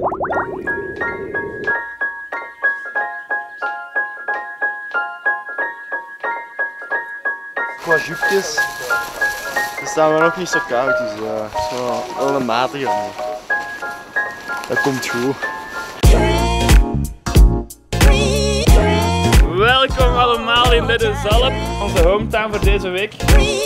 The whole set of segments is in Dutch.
Qua jupjes staan we nog niet zo koud, dus zo wel een matige. Dat komt goed. Welkom allemaal in Lidde Zalp, onze hometown voor deze week.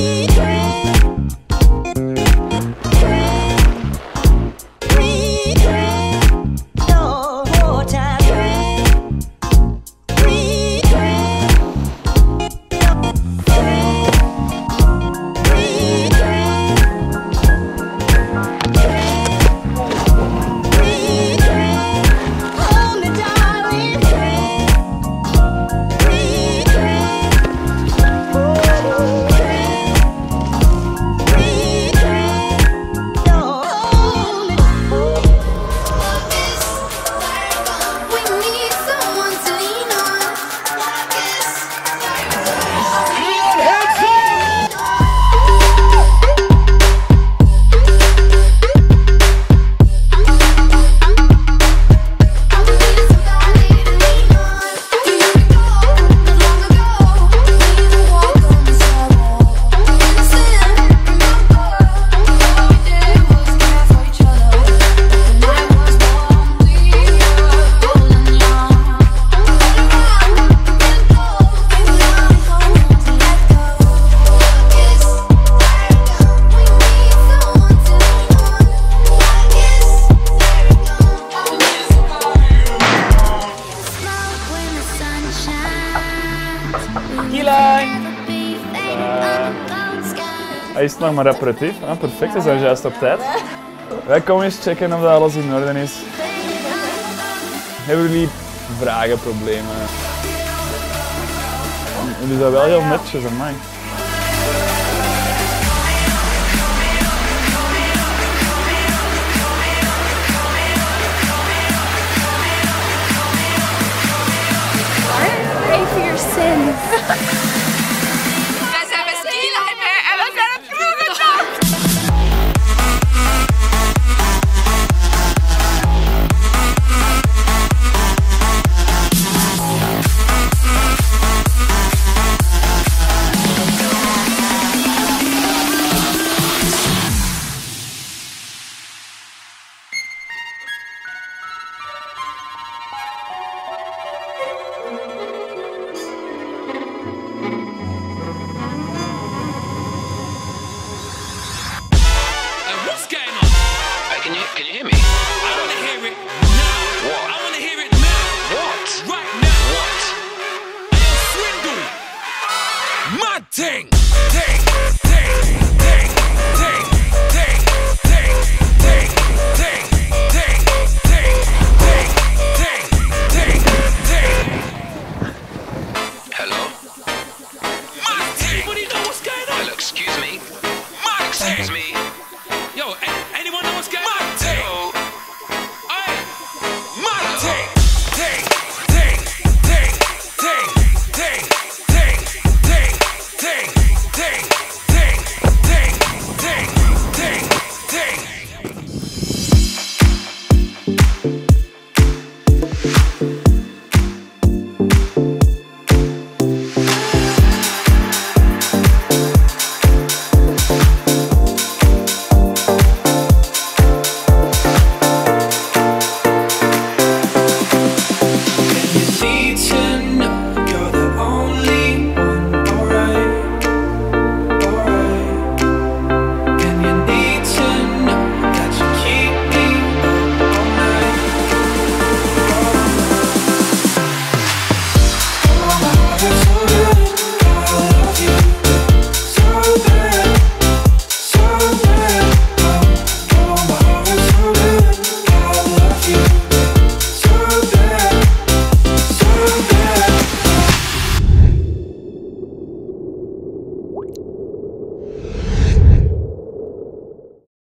Hij is nog maar aperitief. Ah, perfect, is dat juist op tijd. Wij komen eens checken of dat alles in orde is. Hebben jullie vragen, problemen? Jullie zijn wel heel netjes, amai.